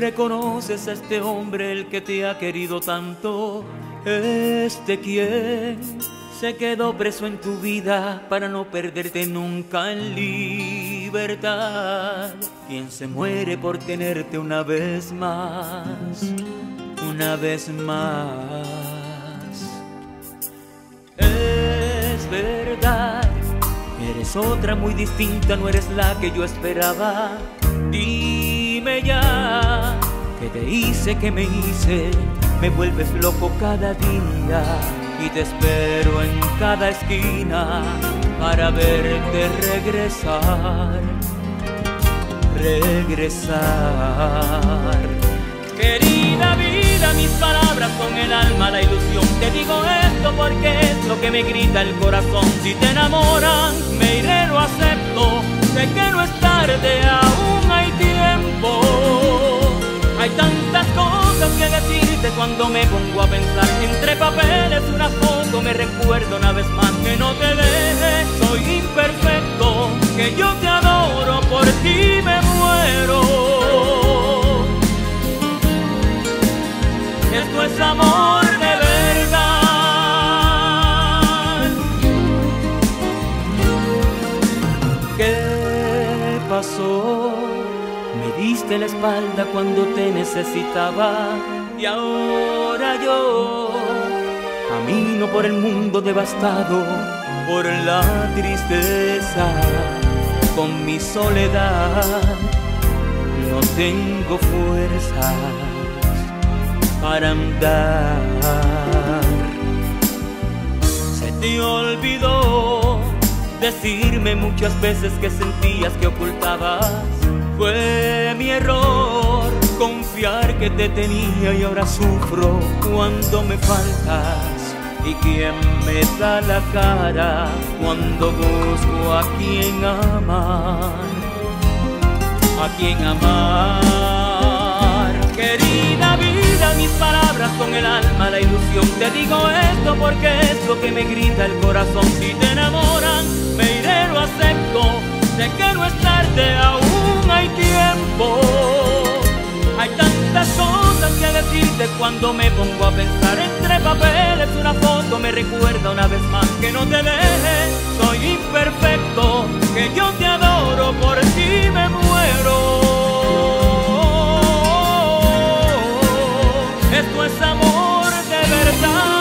reconoces a este hombre, el que te ha querido tanto, quien se quedó preso en tu vida para no perderte nunca en libertad, quien se muere por tenerte una vez más, una vez más. Es verdad, eres otra muy distinta, no eres la que yo esperaba. Dime ya, ¿qué te hice, qué me hice? Me vuelves loco cada día y te espero en cada esquina para verte regresar, regresar. Querida vida, mis palabras son el alma, la ilusión. Te digo esto porque es lo que me grita el corazón. Si te enamoran, me iré, lo acepto. Sé que no es tarde, aún hay tiempo. Hay tantas cosas que decirte cuando me pongo a pensar. Entre papeles una foto me recuerda una vez más que no te deje. Soy imperfecto, que yo te adoro, por ti me muero. Esto es amor de verdad. ¿Qué pasó? Me diste la espalda cuando te necesitaba y ahora yo camino por el mundo devastado por la tristeza. Con mi soledad no tengo fuerzas para andar. Se te olvidó decirme muchas veces que sentías que ocultabas. Fue mi error confiar que te tenía y ahora sufro cuando me faltas. ¿Y quién me da la cara cuando busco a quien amar? A quien amar. Querida vida, mis palabras son el alma, la ilusión. Te digo esto porque es lo que me grita el corazón. Si te enamoran, me iré, lo acepto. Sé que no es tarde, aún hay tiempo. Hay tantas cosas que decirte cuando me pongo a pensar. Entre papeles una foto me recuerda una vez más que no te deje. Soy imperfecto, que yo te adoro, por ti me muero. Esto es amor de verdad.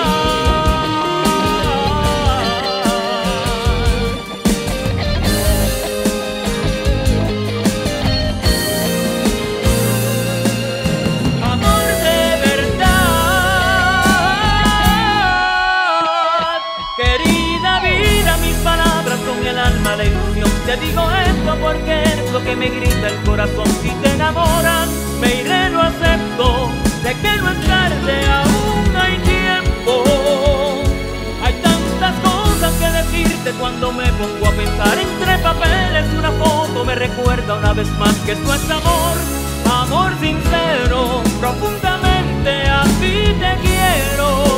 Amor de verdad. Querida vida, mis palabras son el alma, la ilusión. Te digo esto porque es lo que me grita el corazón. Si te enamoran, me iré, lo acepto. Sé que no es tarde, aún hay tiempo. Hay tantas cosas que decirte cuando me pongo a pensar. Entre papeles una foto me recuerda una vez más que esto es amor, amor sincero. Profundamente así te quiero.